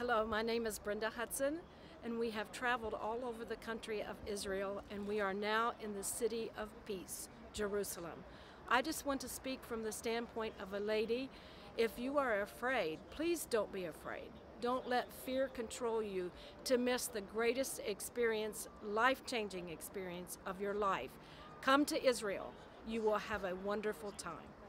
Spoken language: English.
Hello, my name is Brenda Hudson, and we have traveled all over the country of Israel, and we are now in the city of peace, Jerusalem. I just want to speak from the standpoint of a lady. If you are afraid, please don't be afraid. Don't let fear control you to miss the greatest experience, life-changing experience of your life. Come to Israel. You will have a wonderful time.